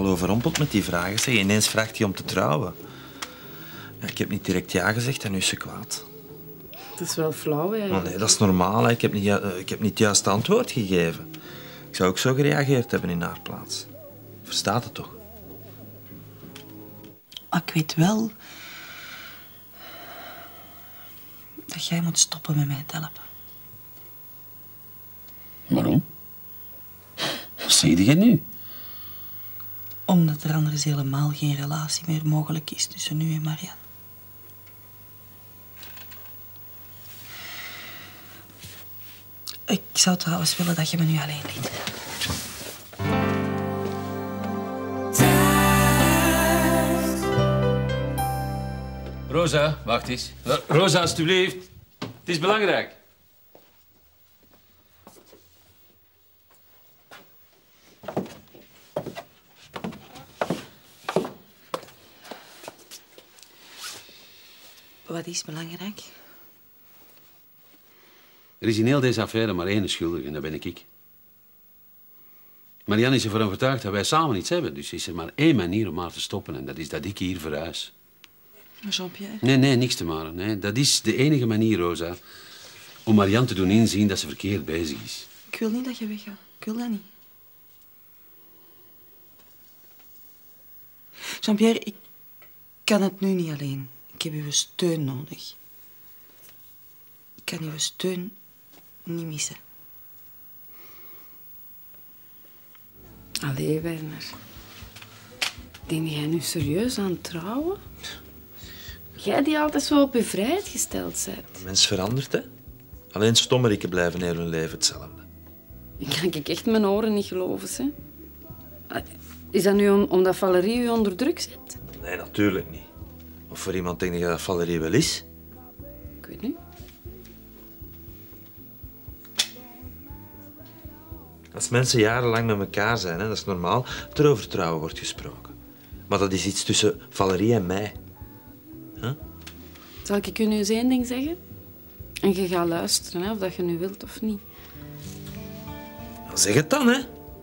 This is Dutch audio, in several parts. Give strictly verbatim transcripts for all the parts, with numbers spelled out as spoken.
totaal overrompeld met die vragen. Zeg, ineens vraagt hij om te trouwen. Ja, ik heb niet direct ja gezegd en nu is ze kwaad. Het is wel flauw, hè. Maar nee, dat is normaal. Hè. Ik heb niet, uh, ik heb niet het juiste antwoord gegeven. Ik zou ook zo gereageerd hebben in haar plaats. Verstaat het toch? Maar ik weet wel dat jij moet stoppen met mij te helpen. Waarom? Wat zie je nu? Omdat er anders helemaal geen relatie meer mogelijk is tussen u en Marianne. Ik zou trouwens willen dat je me nu alleen liet. Rosa, wacht eens. Rosa, alstublieft. Het is belangrijk. Wat is belangrijk? Er is in heel deze affaire maar één schuldige en dat ben ik. ik. Marianne is ervan overtuigd dat wij samen iets hebben. Dus is er maar één manier om haar te stoppen en dat is dat ik hier verhuis. Jean-Pierre? Nee, nee, niks te maken. Nee. Dat is de enige manier, Rosa, om Marianne te doen inzien dat ze verkeerd bezig is. Ik wil niet dat je weggaat. Ik wil dat niet. Jean-Pierre, ik kan het nu niet alleen. Ik heb uw steun nodig. Ik kan uw steun niet missen. Allee, Werner. Denk jij nu serieus aan het trouwen? Jij die altijd zo op je vrijheid gesteld bent. De mens verandert, hè? Alleen stommerikken blijven heel hun leven hetzelfde. Ik kan ik echt mijn oren niet geloven, hè. Is dat nu om, omdat Valerie u onder druk zet? Nee, natuurlijk niet. Of voor iemand denk je dat Valerie wel is? Ik weet niet. Als mensen jarenlang met elkaar zijn, hè, dat is normaal dat er over trouwen wordt gesproken. Maar dat is iets tussen Valerie en mij. Huh? Zal ik u nu eens één ding zeggen? En je gaat luisteren, hè, of dat je nu wilt of niet. Nou, zeg het dan, hè.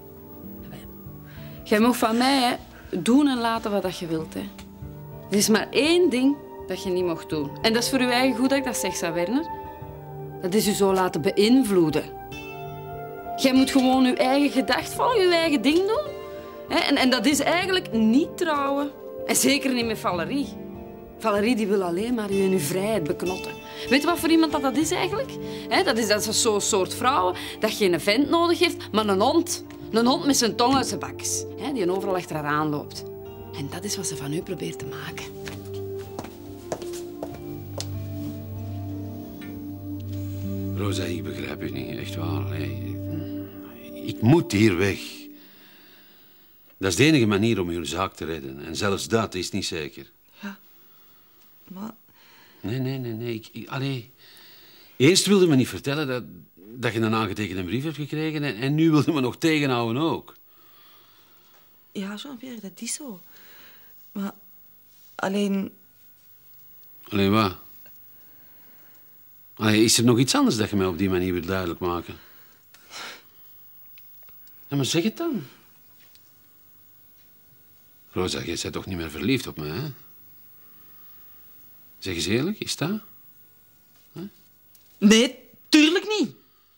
Jij mag van mij hè, doen en laten wat je wilt. Hè. Er is maar één ding dat je niet mag doen. En dat is voor je eigen goed dat ik dat zeg, zei Werner. Dat is je zo laten beïnvloeden. Jij moet gewoon je eigen gedacht volgen, je eigen ding doen. En, en dat is eigenlijk niet trouwen. En zeker niet met Valerie. Valerie die wil alleen maar je in je vrijheid beknotten. Weet je wat voor iemand dat, dat is eigenlijk? Dat is, dat is zo'n soort vrouw dat geen vent nodig heeft, maar een hond. Een hond met zijn tong uit zijn bakjes, die overal achter haar aanloopt. En dat is wat ze van u probeert te maken. Rosa, ik begrijp u niet, echt waar. Nee. Ik moet hier weg. Dat is de enige manier om uw zaak te redden. En zelfs dat is niet zeker. Ja, maar... Nee, nee, nee, nee. Ik, ik, allee. Eerst wilde me niet vertellen dat, dat je een aangetekende brief hebt gekregen en, en nu wilde me nog tegenhouden ook. Ja, Jean-Pierre, dat is zo. Maar alleen... Alleen wat? Allee, is er nog iets anders dat je mij op die manier wilt duidelijk maken? Ja, maar zeg het dan. Rosa, jij bent toch niet meer verliefd op mij, hè? Zeg eens eerlijk, is dat? Huh? Nee, tuurlijk niet.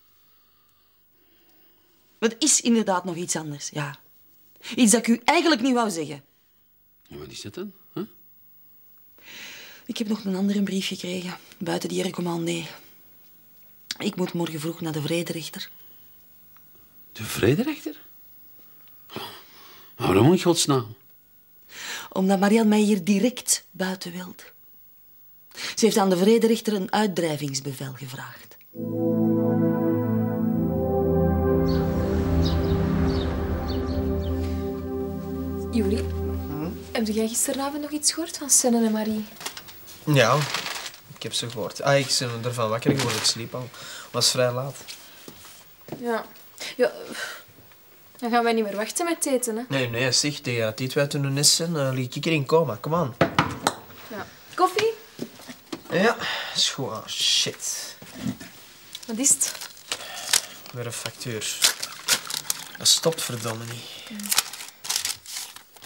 Maar het is inderdaad nog iets anders, ja. Iets dat ik u eigenlijk niet wou zeggen. Ja, wat is dat dan? Huh? Ik heb nog een andere brief gekregen, buiten die recommandé. Ik moet morgen vroeg naar de vrederechter. De vrederechter? Waarom in godsnaam? Omdat Marianne mij hier direct buiten wilt. Ze heeft aan de vrederechter een uitdrijvingsbevel gevraagd. Juri, hm? Heb jij gisteravond nog iets gehoord van Senne en Marie? Ja, ik heb ze gehoord. Ah, ik ben ervan wakker geworden, ik sliep al. Het was vrij laat. Ja. Ja. Dan gaan wij niet meer wachten met het eten, hè? Nee, nee, zeg, tegen dat die twee toen een nest zijn, uh, liet ik erin komen. Kom aan. Ja. Koffie? Ja, is goed. Oh, shit. Wat is het? Weer een factuur. Dat stopt verdomme niet.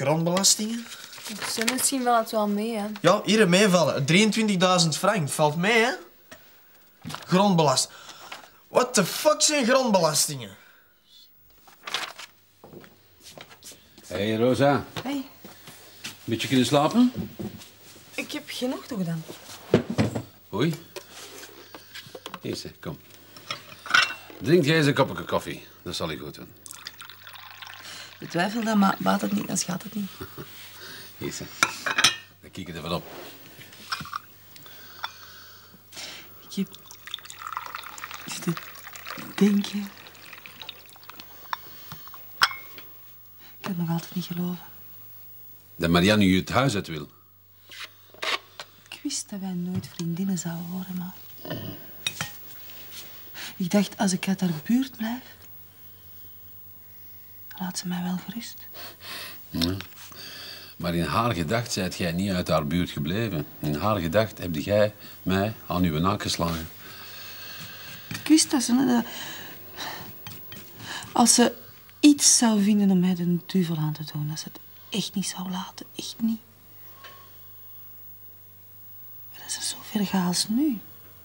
Grondbelastingen? Zo, misschien wel het wel mee, hè. Ja, hier meevallen. drieëntwintigduizend frank. Valt mee, hè? Grondbelasting. What the fuck zijn grondbelastingen? Hé, hey, Rosa. Hey, Beetje kunnen slapen? ik heb genoeg toch gedaan. Oei. Eerst, kom. Drink jij eens een kopje koffie. Dat zal ik goed doen. Betwijfel dat, maar baat het niet, dan gaat het niet. Eerst, dan kijk ik er van op. Ik heb zitten denken. Ik kan het nog altijd niet geloven. Dat Marianne u het huis uit wil. Ik wist dat wij nooit vriendinnen zouden worden, maar... Ik dacht, als ik uit haar buurt blijf... laat ze mij wel gerust. Ja. Maar in haar gedacht zijt jij niet uit haar buurt gebleven. In haar gedacht heb jij mij aan uw naak geslagen. Ik wist dat ze... dat- Als ze iets zou vinden om mij de duivel aan te doen, dat ze het echt niet zou laten. Echt niet. Maar dat ze zo ver gaat als nu.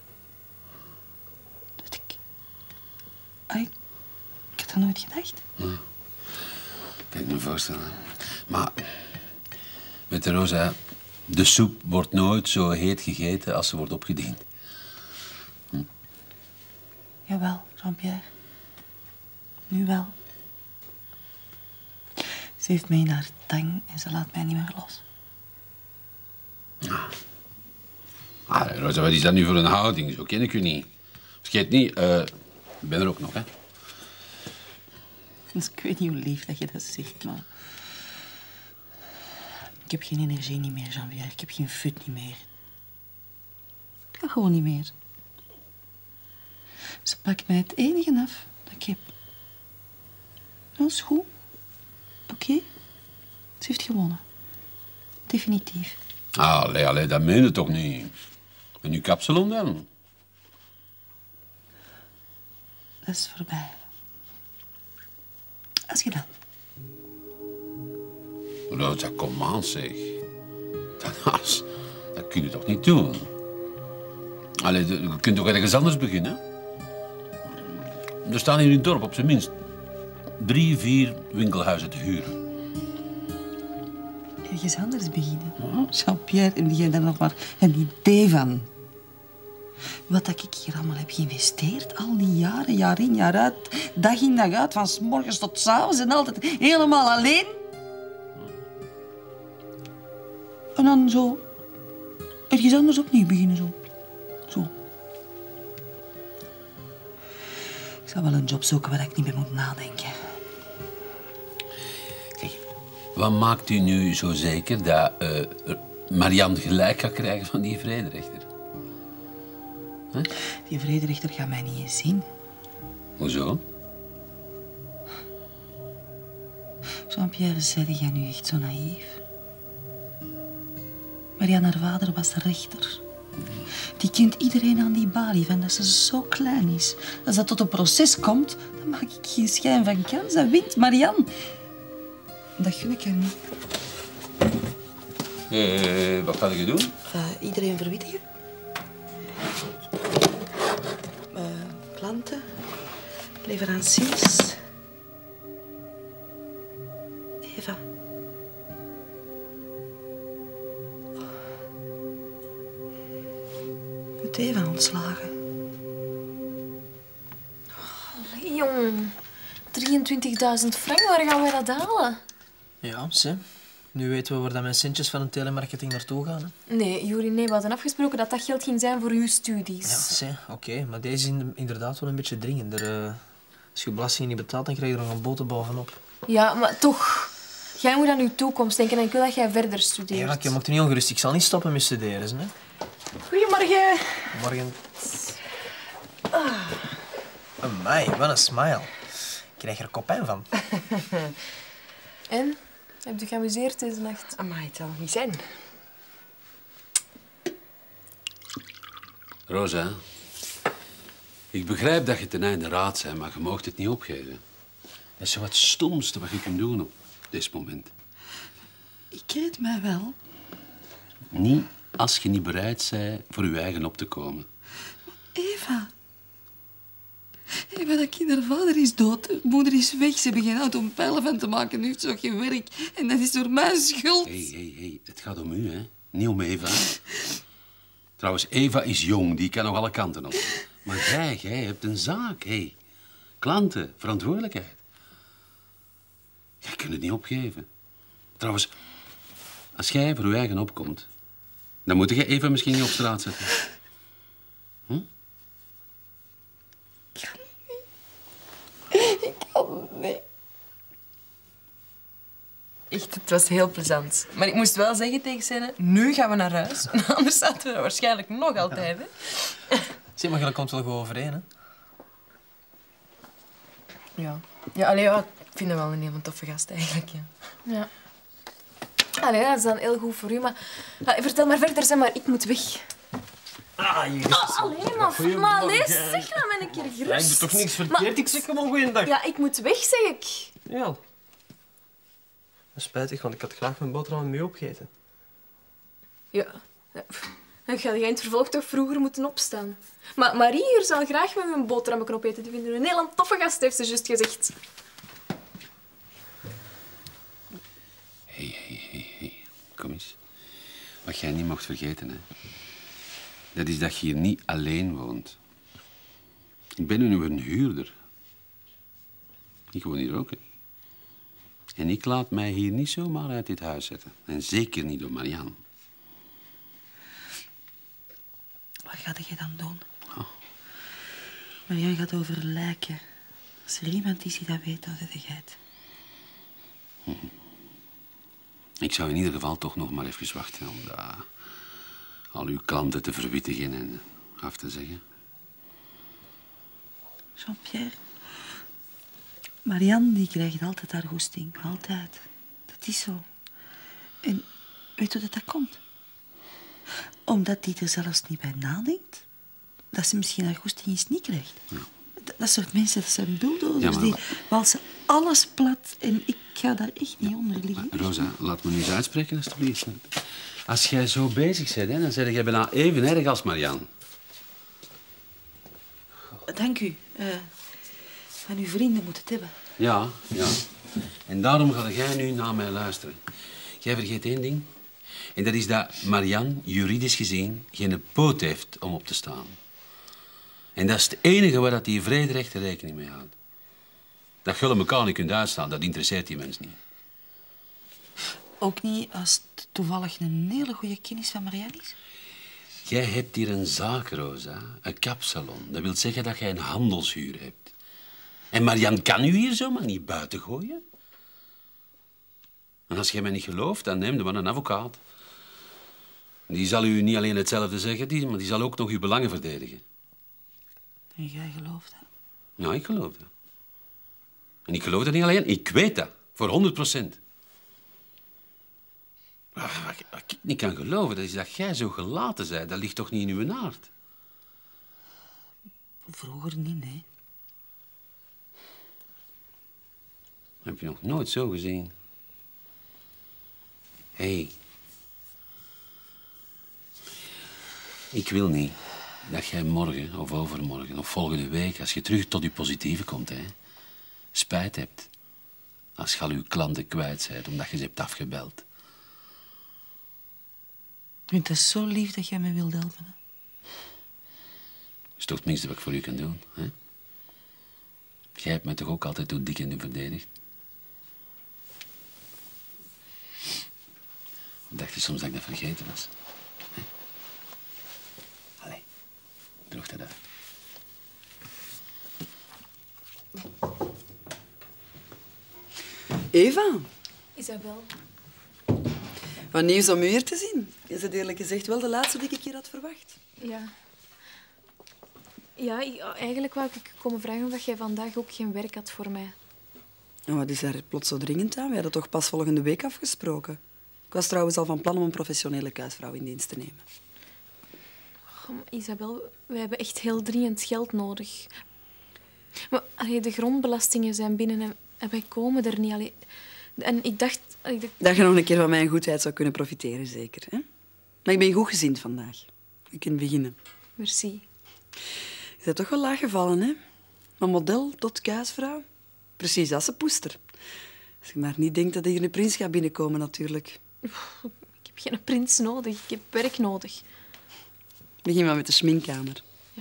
Dat ik... Ai, ik had dat nooit gedacht. Kan ik me voorstellen. Maar, weet je, Rosa, de soep wordt nooit zo heet gegeten als ze wordt opgediend. Hm? Jawel, Jean-Pierre. Nu wel. Ze heeft mij in haar tang en ze laat mij niet meer los. Ah, Rosa, wat is dat nu voor een houding? Zo ken ik u niet. Vergeet niet, uh, ik ben er ook nog, hè. Dus ik weet niet hoe lief dat je dat zegt, maar... Ik heb geen energie niet meer, Jean-Pierre. Ik heb geen fut niet meer. Ik ga gewoon niet meer. Ze pakt mij het enige af dat ik heb. Dat is goed. Oké. Ze heeft gewonnen. Definitief. Ah, allee, allee, dat meen je toch niet? En uw kapsalon dan? Dat is voorbij. Als je dan. Rosa, kom aan, zeg. Dat, is- dat kun je toch niet doen? Allee, de- je kunt toch ergens anders beginnen? Er staan hier in het dorp op zijn minst drie, vier winkelhuizen te huren. Ergens anders beginnen. Jean-Pierre, heb jij daar nog maar een idee van? Wat dat ik hier allemaal heb geïnvesteerd, al die jaren, jaar in, jaar uit, dag in, dag uit, van 's morgens tot 's avonds en altijd helemaal alleen. En dan zo, ergens anders opnieuw beginnen, zo. Zo. Ik zou wel een job zoeken waar ik niet meer moet nadenken. Wat maakt u nu zo zeker dat uh, Marianne gelijk gaat krijgen van die vrederechter? Huh? Die vrederechter gaat mij niet eens zien. Hoezo? Jean-Pierre, zei jij nu echt zo naïef? Marianne, haar vader was rechter. Die kent iedereen aan die balie van dat ze zo klein is. Als dat tot een proces komt, dan maak ik geen schijn van kans. Dat wint Marianne. Dat gun ik haar niet. Uh, wat ga je doen? Uh, iedereen verwittigen. Uh, klanten. Leveranciers. Eva. Ik moet Eva ontslagen. Allee, jong. drieëntwintigduizend frank, waar gaan wij dat halen? Ja, zie. Nu weten we waar dat mijn centjes van de telemarketing naartoe gaan. Hè. Nee, Juri, nee, we hadden afgesproken dat dat geld ging zijn voor uw studies. Ja, zie. Oké. Okay. Maar deze is in- inderdaad wel een beetje dringender. Uh, als je belastingen niet betaalt, dan krijg je er nog een boete bovenop. Ja, maar toch. Jij moet aan uw toekomst denken en ik wil dat jij verder studeert. Ja, ik maak je niet ongerust. Ik zal niet stoppen met studeren. Hè. Goedemorgen. Morgen. Ah. Amai, wat een smile. Ik krijg er kopijn van. En? Heb je geamuseerd deze nacht? Amai, het zal nog niet zijn. Rosa, ik begrijp dat je ten einde raad bent, maar je mag het niet opgeven. Dat is zo wat stomste wat je kunt doen op dit moment. Ik red mij wel. Niet als je niet bereid bent voor je eigen op te komen. Eva. Eva, dat kind, haar vader is dood. Haar moeder is weg. Ze hebben geen auto om pijlen van te maken. Nu heeft ze ook geen werk. En dat is door mijn schuld. Hé, hé, hé. Het gaat om u, hè. Niet om Eva. Trouwens, Eva is jong. Die kan nog alle kanten op. Maar jij, jij hebt een zaak, hé. Klanten, verantwoordelijkheid. Jij kunt het niet opgeven. Trouwens, als jij voor je eigen opkomt, dan moet je Eva misschien niet op straat zetten. Hm? Ik kan niet. Ik kan niet. Echt, het was heel plezant. Maar ik moest wel zeggen tegen Senne, nu gaan we naar huis. Anders zaten we er waarschijnlijk nog altijd, hè. Zeg, maar je komt wel goed overeen, hè? Ja. Ja, allee, ja, ik vind hem wel een heel toffe gast, eigenlijk, ja. Ja. Allee, dat is dan heel goed voor u, maar... Ah, vertel maar verder, zeg maar, ik moet weg. Ah, je Oh, allee, maar, maar allee, zeg nou maar een keer gerust. Ja, ik doe toch niks verkeerd? Maar- Ik zeg gewoon goeiedag. Ja, ik moet weg, zeg ik. Ja. Dat is spijtig, want ik had graag mijn boterham mee opgegeten. Ja. Ja, pff. Dan ga je in het vervolg toch vroeger moeten opstaan. Maar Marie hier zal graag met mijn boterhammen opeten. Die vinden we een heel toffe gast, heeft ze juist gezegd. Hé, hé, hé, hé. Kom eens. Wat jij niet mocht vergeten, hè. Dat is dat je hier niet alleen woont. Ik ben nu een huurder. Ik woon hier ook, hè. En ik laat mij hier niet zomaar uit dit huis zetten. En zeker niet door Marianne. Wat ga je dan doen? Oh. Marianne gaat over lijken. Als er iemand is die dat weet, dan is het jij het. Ik zou in ieder geval toch nog maar even wachten om dat, al uw klanten te verwittigen en af te zeggen. Jean-Pierre, Marianne die krijgt altijd haar goesting. Altijd. Dat is zo. En weet je hoe dat, dat komt? Omdat die er zelfs niet bij nadenkt dat ze misschien haar goesting eens niet krijgt. Ja. Dat, dat soort mensen, dat zijn bulldozers. Ja, maar- Die walsen alles plat. En ik ga daar echt niet onder liggen. Rosa, laat me nu eens uitspreken, alstublieft. Als jij zo bezig bent, hè, dan zeg jij bijna even erg als Marianne. Dank u. Eh, van uw vrienden moet het hebben. Ja, ja. En daarom ga jij nu naar mij luisteren. Jij vergeet één ding. En dat is dat Marianne, juridisch gezien, geen poot heeft om op te staan. En dat is het enige waar dat die vrederechter rekening mee houdt. Dat jullie elkaar niet kunt uitstaan, dat interesseert die mens niet. Ook niet als het toevallig een hele goede kennis van Marianne is. Jij hebt hier een zaak, Rosa. Een kapsalon. Dat wil zeggen dat jij een handelshuur hebt. En Marianne kan u hier zomaar niet buiten gooien. En als jij mij niet gelooft, dan neem je maar een advocaat. Die zal u niet alleen hetzelfde zeggen, die, maar die zal ook nog uw belangen verdedigen. En jij gelooft dat? Ja, ik geloof dat. En ik geloof dat niet alleen, ik weet dat. Voor honderd procent. Wat ik niet kan geloven, dat is dat jij zo gelaten bent. Dat ligt toch niet in uw aard? Vroeger niet, nee. Heb je nog nooit zo gezien? Hé. Hey. Ik wil niet dat jij morgen of overmorgen of volgende week, als je terug tot je positieve komt, hè, spijt hebt. Als je al je klanten kwijt bent omdat je ze hebt afgebeld. Ik vind het zo lief dat jij me wilt helpen. Hè? Dat is toch het minste wat ik voor u kan doen, hè? Jij hebt mij toch ook altijd door dik en dun verdedigd? Of dacht je soms dat ik dat vergeten was? Hè? Allee, droog dat uit. Eva, Isabel. wat nieuws om u hier te zien. Je bent eerlijk gezegd wel de laatste die ik hier had verwacht. Ja. Ja, i- eigenlijk wou ik komen vragen of jij vandaag ook geen werk had voor mij. En wat is daar plots zo dringend aan? We hadden toch pas volgende week afgesproken? Ik was trouwens al van plan om een professionele kuisvrouw in dienst te nemen. Oh, maar Isabel, wij hebben echt heel dringend geld nodig. Maar allee, de grondbelastingen zijn binnen en, en wij komen er niet. Allee, En ik dacht... Ik dacht... Dat je nog een keer van mijn goedheid zou kunnen profiteren, zeker. Hè? Maar ik ben goed gezind vandaag. Je kunt beginnen. Merci. Je bent toch wel laag gevallen, hè? Van model tot kuisvrouw. Precies als een poester. Als je maar niet denkt dat hier een prins gaat binnenkomen, natuurlijk. Ik heb geen prins nodig. Ik heb werk nodig. Begin maar met de schminkkamer. Ja.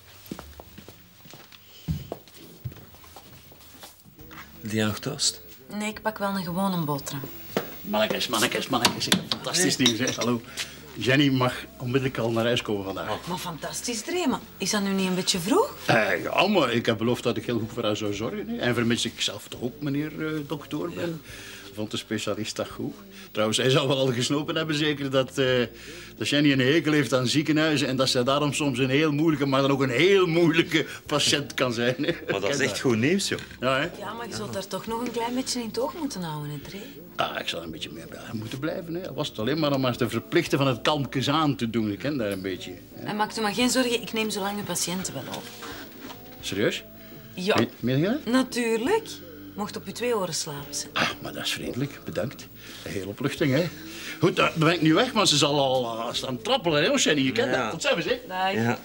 Wil jij nog toast? Nee, ik pak wel een gewone boterham. Mannekes, mannekes, mannekes. Ik heb fantastisch nieuws, hè. Hallo. Jenny mag onmiddellijk al naar huis komen vandaag. Maar fantastisch, Dree. Maar is dat nu niet een beetje vroeg? Eh, ja, maar ik heb beloofd dat ik heel goed voor haar zou zorgen. Hè. En vermits ik zelf toch ook, meneer uh, dokter ben, vond de specialist dat goed. Trouwens, hij zal wel al gesnopen hebben, zeker, dat, uh, dat Jenny een hekel heeft aan ziekenhuizen en dat zij daarom soms een heel moeilijke, maar dan ook een heel moeilijke patiënt kan zijn. Hè. Maar dat is echt goed nieuws, joh. Ja, hè? Ja, maar je zult daar toch nog een klein beetje in het oog moeten houden, hè, Dree? Ah, ik zal een beetje meer bij haar moeten blijven. Hè. Was het alleen maar om haar te verplichten van het kalmpjes aan te doen. Ik ken daar een beetje. Hè. En maak u maar geen zorgen, ik neem zo lang uw patiënten wel op. Serieus? Ja, Me- Meen je dat? natuurlijk. Mocht op uw twee oren slapen zijn. Ah, maar dat is vriendelijk. Bedankt. Een hele opluchting, hè. Goed, dan ben ik nu weg, maar ze zal al uh, staan trappelen, hè, Jenny. Je kent Ja. dat. Tot ziens, hè. Dag. Ja.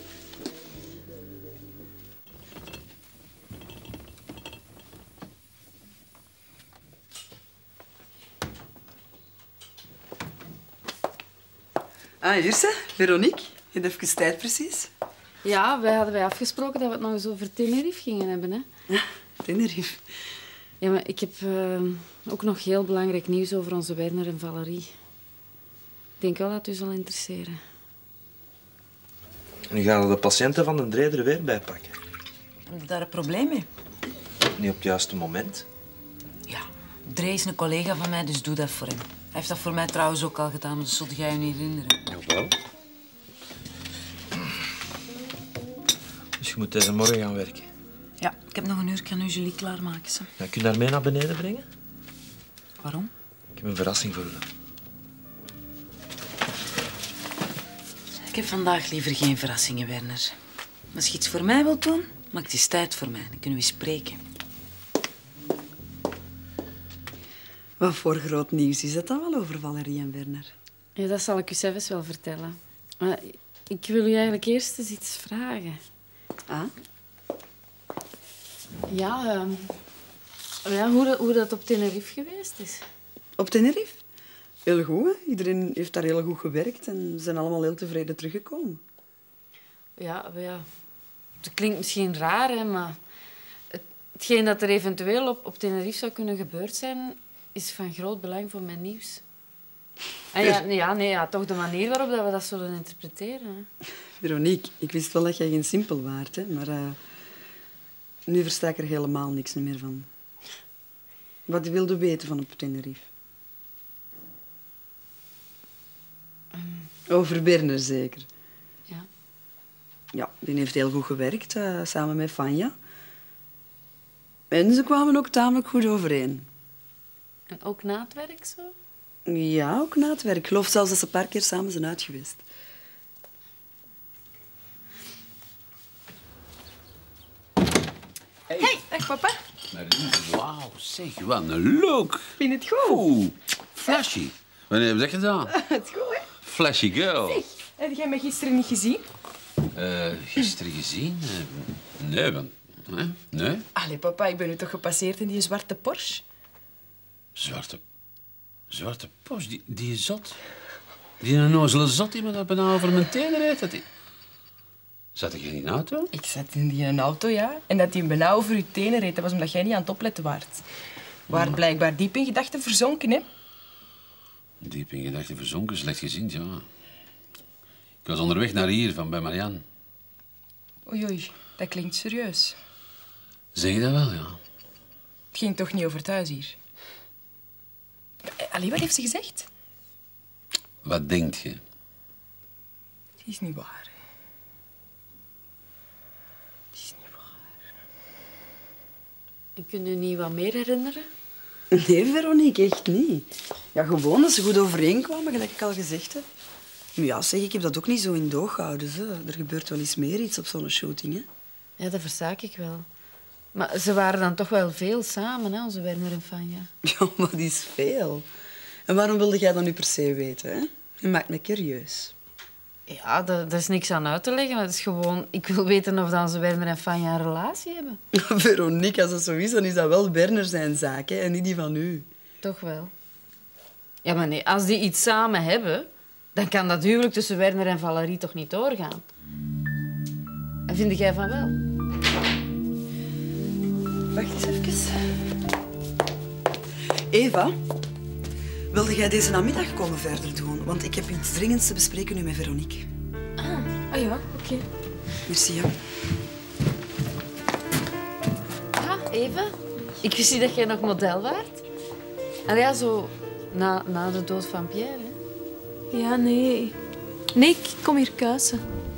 Ah, Jirse, Veronique. Je hebt even tijd, precies. Ja, wij hadden wij afgesproken dat we het nog eens over Tenerife gingen hebben, hè. Ja, Tenerife. Ja, maar ik heb uh, ook nog heel belangrijk nieuws over onze Werner en Valerie. Ik denk wel dat het u zal interesseren. Nu gaan we de patiënten van de Dree er weer bij pakken. Heb je daar een probleem mee? Niet op het juiste moment. Ja, Dree is een collega van mij, dus doe dat voor hem. Hij heeft dat voor mij trouwens ook al gedaan, maar dat zult jij je niet herinneren. Jawel. Dus je moet deze morgen gaan werken. Ja, ik heb nog een uur, ik kan nu Julie klaarmaken. Ze. Ja, kun je haar mee naar beneden brengen? Waarom? Ik heb een verrassing voor u. Ik heb vandaag liever geen verrassingen, Werner. Als je iets voor mij wilt doen, maak het eens tijd voor mij. Dan kunnen we eens spreken. Wat voor groot nieuws is dat dan wel over Valerie en Werner? Ja, dat zal ik u zelfs wel vertellen. Maar ik wil u eigenlijk eerst eens iets vragen. Ah? Ja, um, ja hoe, dat, hoe dat op Tenerife geweest is. Op Tenerife? Heel goed, hè? Iedereen heeft daar heel goed gewerkt en ze zijn allemaal heel tevreden teruggekomen. Ja, maar ja, het klinkt misschien raar, hè, maar het, hetgeen dat er eventueel op, op Tenerife zou kunnen gebeurd zijn, is van groot belang voor mijn nieuws. En ja, nee, ja, nee, ja, toch de manier waarop dat we dat zullen interpreteren. Hè. Veronique, ik wist wel dat jij geen simpel waart, hè? Maar uh, nu versta ik er helemaal niks meer van. Wat wilde weten van op Tenerife? Um, Over Werner zeker. ja. Ja, die heeft heel goed gewerkt, uh, samen met Fanja. En ze kwamen ook tamelijk goed overeen. En ook na het werk zo? Ja, ook na het werk. Ik geloof zelfs dat ze een paar keer samen zijn uitgeweest. Hey, dag papa. Wauw, zeg, wat een look. Vind je het goed? Oeh, flashy. Wanneer heb je dat gedaan? Het is goed, hè? Flashy girl. Heb jij mij gisteren niet gezien? Uh, gisteren gezien? Uh, nee, want... Nee? nee? Allee, papa, ik ben nu toch gepasseerd in die zwarte Porsche? Zwarte... Zwarte post, die, die is zot. Die een onnozele zot die me dat bijna over mijn tenen reed. Dat die... Zat jij in de auto? Ik zat in die een auto, ja. En dat die bijna over je tenen reed, dat was omdat jij niet aan het opletten waart. Waart Hmm. blijkbaar diep in gedachten verzonken, hè? Diep in gedachten verzonken, slecht gezien, ja. Ik was onderweg naar hier, van bij Marianne. Oei, oei, dat klinkt serieus. Zeg je dat wel, ja? Het ging toch niet over thuis hier? Allee, wat heeft ze gezegd? Wat denkt je? Het is niet waar. Het is niet waar. En kunt u niet wat meer herinneren? Nee, Veronique, echt niet. Ja, gewoon dat ze goed overeenkwamen, gelijk ik al gezegd heb. Maar ja, zeg, ik heb dat ook niet zo in het oog gehouden. Zo. Er gebeurt wel eens meer iets op zo'n shooting, hè. Ja, dat versta ik wel. Maar ze waren dan toch wel veel samen, hè, onze Werner en Fanja. Ja, maar dat is veel. En waarom wilde jij dat nu per se weten, hè? Je maakt me curieus. Ja, daar is niks aan uit te leggen. Het is gewoon... Ik wil weten of dan ze Werner en Fanja een relatie hebben. Veronique, als dat zo is, dan is dat wel Werner zijn zaak, hè, en niet die van u. Toch wel. Ja, maar nee, als die iets samen hebben, dan kan dat huwelijk tussen Werner en Valerie toch niet doorgaan. En vind jij van wel? Wacht eens even. Eva, wilde jij deze namiddag komen verder doen? Want ik heb iets dringends te bespreken nu met Veronique. Ah, ah ja, oké. Okay. Merci, ja. Ah, Eva. Ik wist niet dat jij nog model waart. En ja, zo na, na de dood van Pierre, hè? Ja, nee. Nee, ik kom hier kuisen.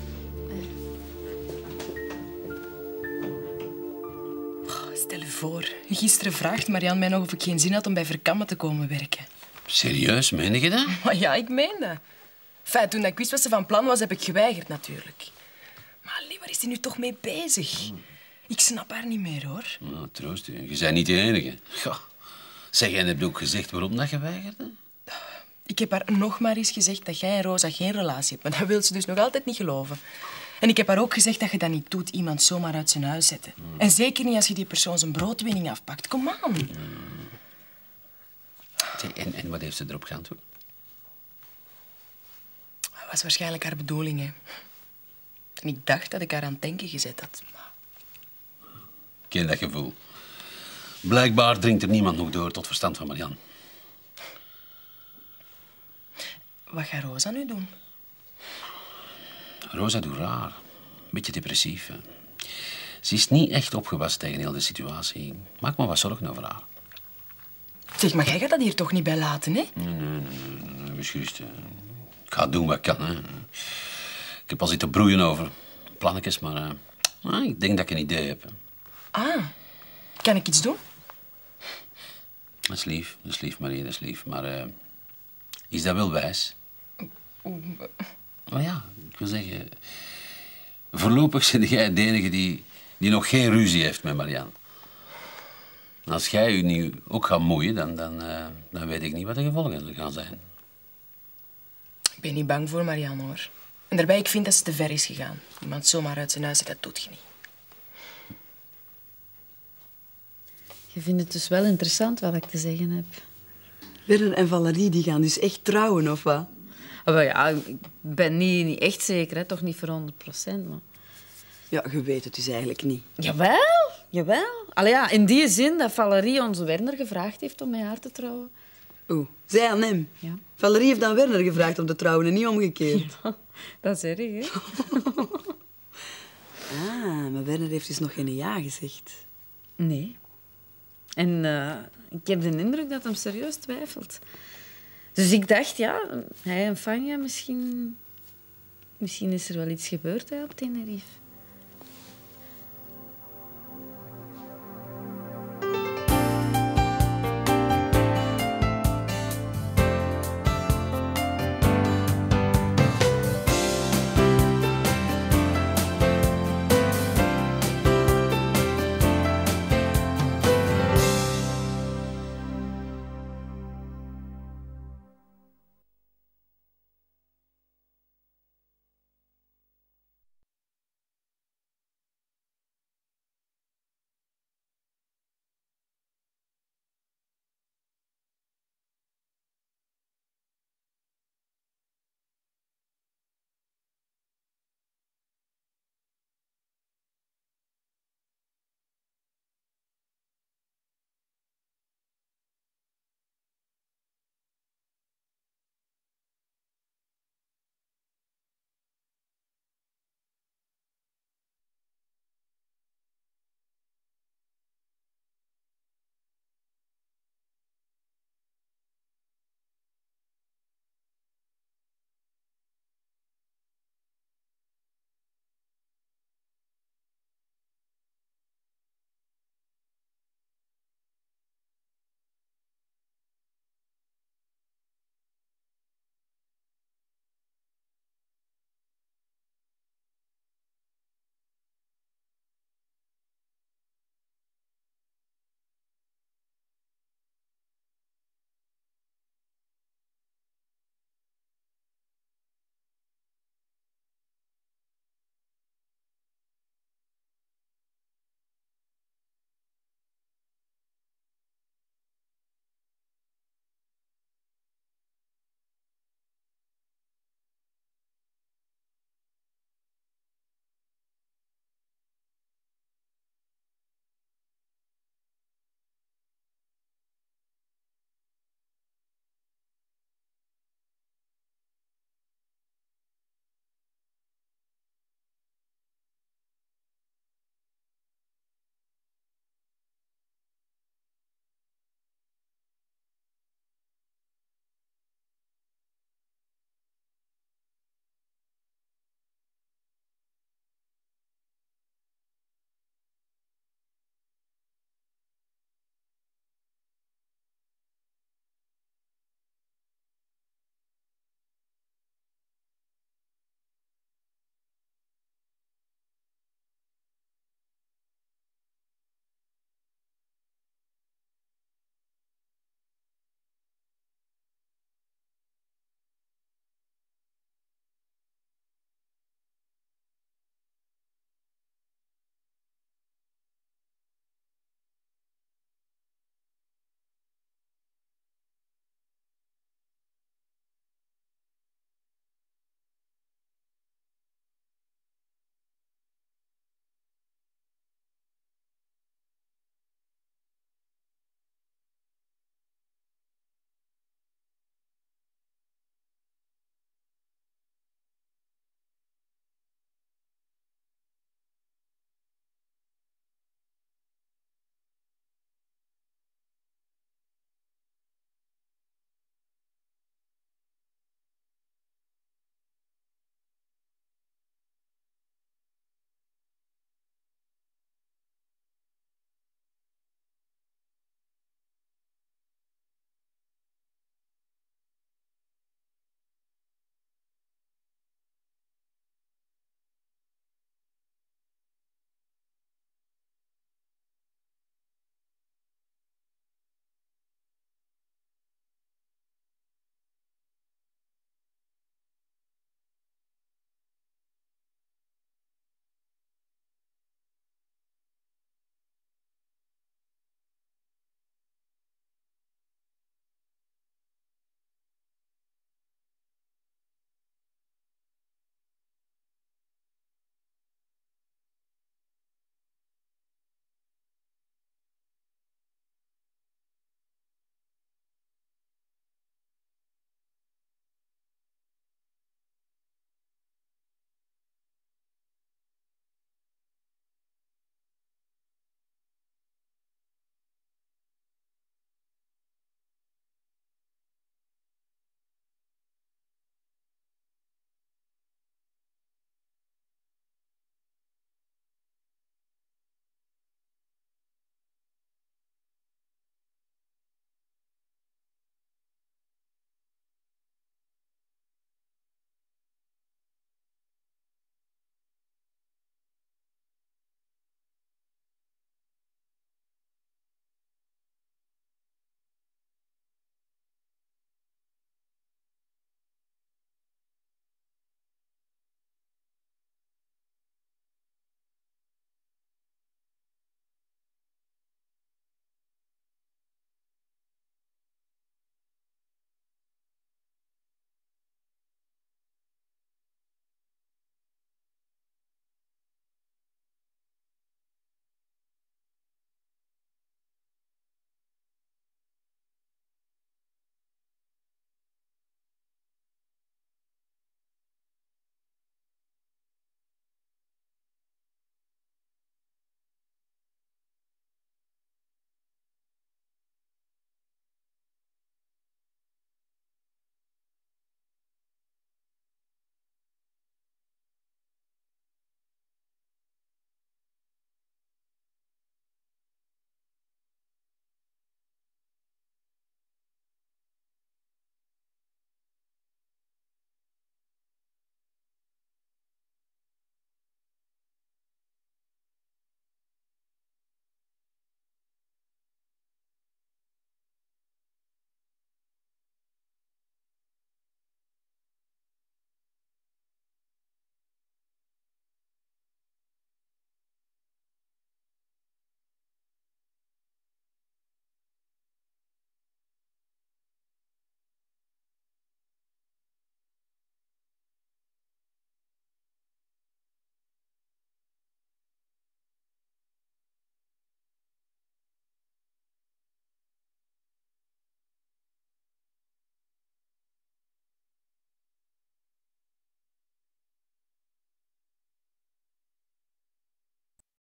Stel je voor, gisteren vraagt Marianne mij nog of ik geen zin had om bij Verkammen te komen werken. Serieus, meen je dat? Maar ja, ik meen dat. Enfin, toen ik wist wat ze van plan was, heb ik geweigerd natuurlijk. Maar allee, waar is die nu toch mee bezig? Ik snap haar niet meer, hoor. Nou, troost je. Je bent niet de enige. Ja. Zeg, en heb je ook gezegd waarom dat je weigerde? Ik heb haar nog maar eens gezegd dat jij en Rosa geen relatie hebben. Maar dat wil ze dus nog altijd niet geloven. En ik heb haar ook gezegd dat je dat niet doet, iemand zomaar uit zijn huis zetten. Mm. En zeker niet als je die persoon zijn broodwinning afpakt. Kom aan. Mm. Zeg, en, en wat heeft ze erop geantwoord? Dat was waarschijnlijk haar bedoeling, hè. En ik dacht dat ik haar aan het denken gezet had. Maar... Ik ken dat gevoel. Blijkbaar dringt er niemand nog door tot verstand van Marianne. Wat gaat Rosa nu doen? Rosa doet raar. Beetje depressief. Hè. Ze is niet echt opgewassen tegen heel de situatie. Maak me wat zorgen over haar. Zeg, maar jij gaat dat hier toch niet bij laten, hè? Nee, nee, nee. nee. Wees gerust. Ik ga doen wat ik kan. Hè. Ik heb al zitten broeien over plannetjes, maar uh, ik denk dat ik een idee heb. Hè. Ah, kan ik iets doen? Dat is lief, dat is lief, Marie, dat is lief. Maar uh, is dat wel wijs? Maar ja, ik wil zeggen... Voorlopig ben jij de enige die, die nog geen ruzie heeft met Marianne. En als jij je nu ook gaat moeien, dan, dan, uh, dan weet ik niet wat de gevolgen zullen gaan zijn. Ik ben niet bang voor Marianne, hoor. En daarbij, ik vind dat ze te ver is gegaan. Iemand zomaar uit zijn huis, dat doet je niet. Je vindt het dus wel interessant wat ik te zeggen heb. Werner en Valerie die gaan dus echt trouwen, of wat? Maar ja, ik ben niet, niet echt zeker, hè. Toch niet voor honderd procent. Maar... Ja, je weet het dus eigenlijk niet. Jawel, jawel. Allee, ja, in die zin dat Valerie onze Werner gevraagd heeft om met haar te trouwen. Oeh, zij aan hem? Ja. Valerie heeft aan Werner gevraagd om te trouwen en niet omgekeerd. Ja, dat is erg, hè? Ah, maar Werner heeft dus nog geen ja gezegd. Nee. En uh, ik heb de indruk dat hem serieus twijfelt. Dus ik dacht, ja, hij en Fanja, misschien... Misschien is er wel iets gebeurd hè, op Tenerife.